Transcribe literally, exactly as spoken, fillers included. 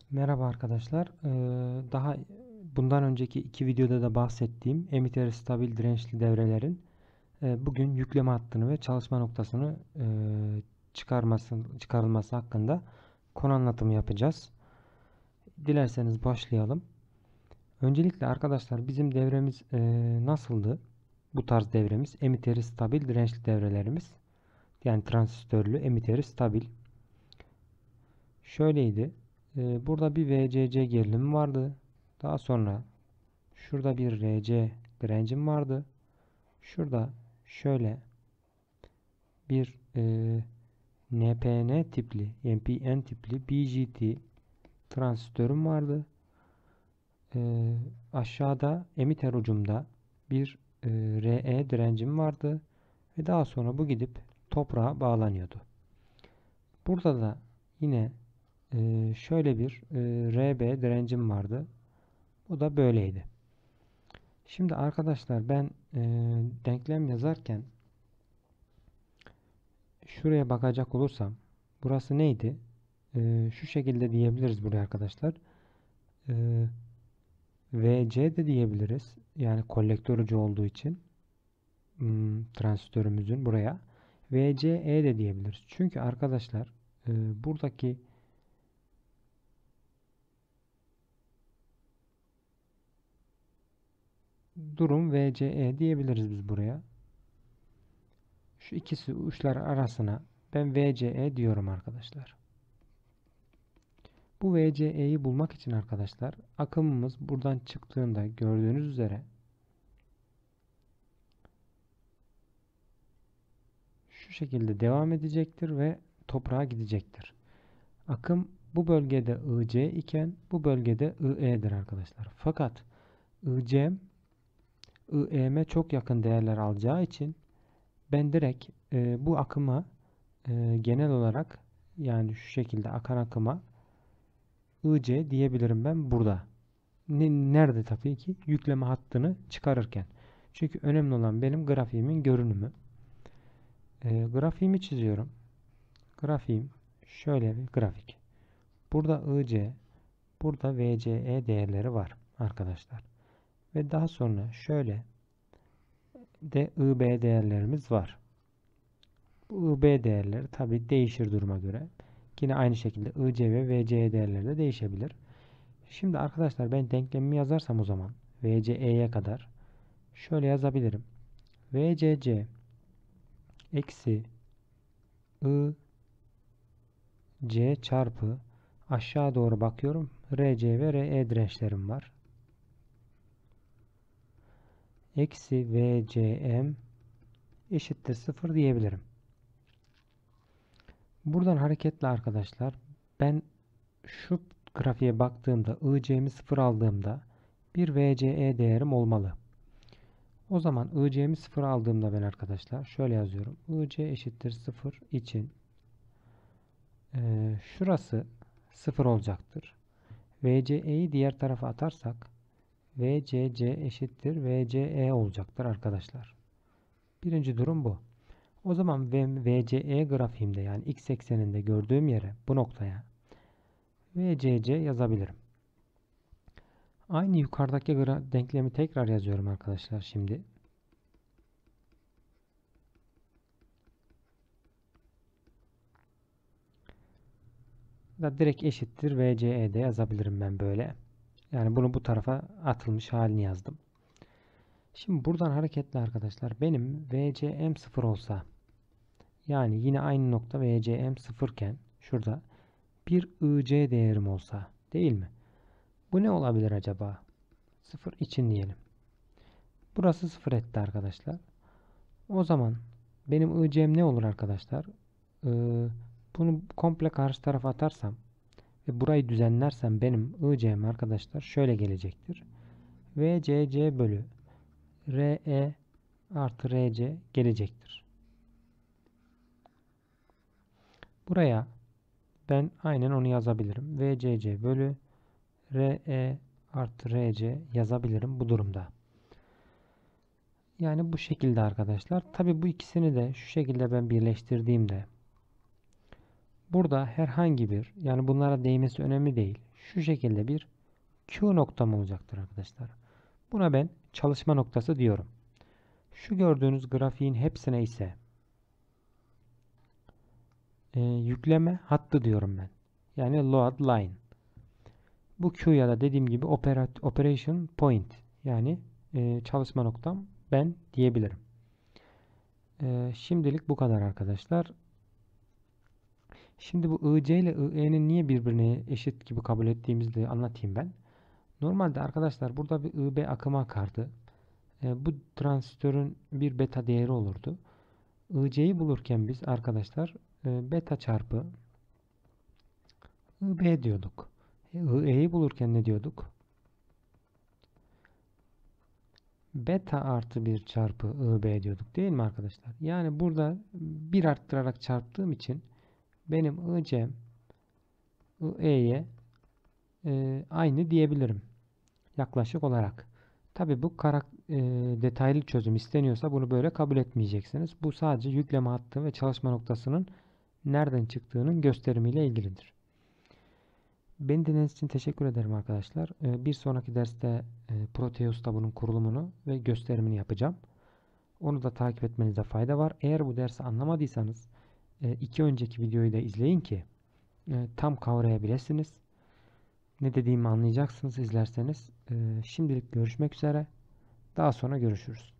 Merhaba arkadaşlar. Ee, daha bundan önceki iki videoda da bahsettiğim emitter stabil dirençli devrelerin e, bugün yükleme hattını ve çalışma noktasını e, çıkarması, çıkarılması hakkında konu anlatımı yapacağız. Dilerseniz başlayalım. Öncelikle arkadaşlar bizim devremiz e, nasıldı? Bu tarz devremiz emitteri stabil dirençli devrelerimiz. Yani transistörlü emitteri stabil. Şöyleydi. Ee, burada bir V C C gerilimi vardı. Daha sonra şurada bir R C direncim vardı. Şurada şöyle bir e, N P N tipli, N P N tipli B J T transistörüm vardı. E, aşağıda emitter ucumda bir e, R E direncim vardı. Ve daha sonra bu gidip toprağa bağlanıyordu. Burada da yine e, şöyle bir e, R B direncim vardı. Bu da böyleydi. Şimdi arkadaşlar ben e, denklem yazarken şuraya bakacak olursam burası neydi? E, şu şekilde diyebiliriz buraya arkadaşlar. E, V C de diyebiliriz. Yani kolektör ucu olduğu için hmm, transistörümüzün buraya V C E de diyebiliriz. Çünkü arkadaşlar e, buradaki durum V C E diyebiliriz biz buraya. Şu ikisi uçlar arasına ben V C E diyorum arkadaşlar. Bu V C E'yi bulmak için arkadaşlar akımımız buradan çıktığında gördüğünüz üzere şu şekilde devam edecektir ve toprağa gidecektir. Akım bu bölgede I C iken bu bölgede I E'dir arkadaşlar. Fakat I C I E'me çok yakın değerler alacağı için ben direkt e, bu akıma e, genel olarak yani şu şekilde akan akıma I C diyebilirim ben burada. Nerede tabii ki? Yükleme hattını çıkarırken. Çünkü önemli olan benim grafiğimin görünümü. E, grafiğimi çiziyorum. Grafiğim şöyle bir grafik. Burada I C, burada V C E değerleri var arkadaşlar. Ve daha sonra şöyle de I B değerlerimiz var. Bu I B değerleri tabii değişir duruma göre. Yine aynı şekilde I C ve V C E değerleri de değişebilir. Şimdi arkadaşlar ben denklemimi yazarsam o zaman V C E'ye kadar şöyle yazabilirim. V C C eksi I C çarpı aşağı doğru bakıyorum. R C ve R E dirençlerim var. Eksi V C M eşittir sıfır diyebilirim. Buradan hareketle arkadaşlar ben şu grafiğe baktığımda I C'mi sıfır aldığımda bir V C E değerim olmalı. O zaman I C'mi sıfır aldığımda ben arkadaşlar şöyle yazıyorum. I C eşittir sıfır için e, şurası sıfır olacaktır. V C E'yi diğer tarafa atarsak V C C eşittir V C E olacaktır arkadaşlar. Birinci durum bu. O zaman V C E grafiğimde yani x ekseninde gördüğüm yere bu noktaya V C C yazabilirim. Aynı yukarıdaki denklemi tekrar yazıyorum arkadaşlar şimdi. Da direkt eşittir V C E'de yazabilirim ben böyle. Yani bunu bu tarafa atılmış halini yazdım. Şimdi buradan hareketle arkadaşlar benim V C M sıfır olsa yani yine aynı nokta V C M sıfır iken şurada bir I C değerim olsa değil mi? Bu ne olabilir acaba? sıfır için diyelim. Burası sıfır etti arkadaşlar. O zaman benim I C'm ne olur arkadaşlar? Ee, bunu komple karşı tarafa atarsam ve burayı düzenlersem benim I C'm arkadaşlar şöyle gelecektir. V C C bölü R E artı R C gelecektir. Buraya ben aynen onu yazabilirim. V C C bölü R E artı R C yazabilirim bu durumda. Yani bu şekilde arkadaşlar. Tabi bu ikisini de şu şekilde ben birleştirdiğimde burada herhangi bir yani bunlara değmesi önemli değil. şu şekilde bir Q noktam olacaktır arkadaşlar. Buna ben çalışma noktası diyorum. Şu gördüğünüz grafiğin hepsine ise e, yükleme hattı diyorum ben. Yani load line. Bu Q'ya da dediğim gibi operat operation point, yani e, çalışma noktam ben diyebilirim. E, şimdilik bu kadar arkadaşlar. Şimdi bu I C ile I E'nin niye birbirine eşit gibi kabul ettiğimizi de anlatayım ben. Normalde arkadaşlar burada bir I B akımı akardı. E, bu transistörün bir beta değeri olurdu. I C'yi bulurken biz arkadaşlar e, beta çarpı I B diyorduk. E, I E'yi bulurken ne diyorduk? Beta artı bir çarpı I B diyorduk değil mi arkadaşlar? Yani burada bir arttırarak çarptığım için benim I C'm I E'ye e, aynı diyebilirim yaklaşık olarak. Tabi bu karak e, detaylı çözüm isteniyorsa bunu böyle kabul etmeyeceksiniz. Bu sadece yükleme hattı ve çalışma noktasının nereden çıktığının gösterimiyle ilgilidir. Beni dinlediğiniz için teşekkür ederim arkadaşlar. E, bir sonraki derste e, Proteus'ta bunun kurulumunu ve gösterimini yapacağım. Onu da takip etmenizde fayda var. Eğer bu dersi anlamadıysanız e, iki önceki videoyu da izleyin ki e, tam kavrayabilirsiniz. Ne dediğimi anlayacaksınız izlerseniz. E, şimdilik görüşmek üzere. Daha sonra görüşürüz.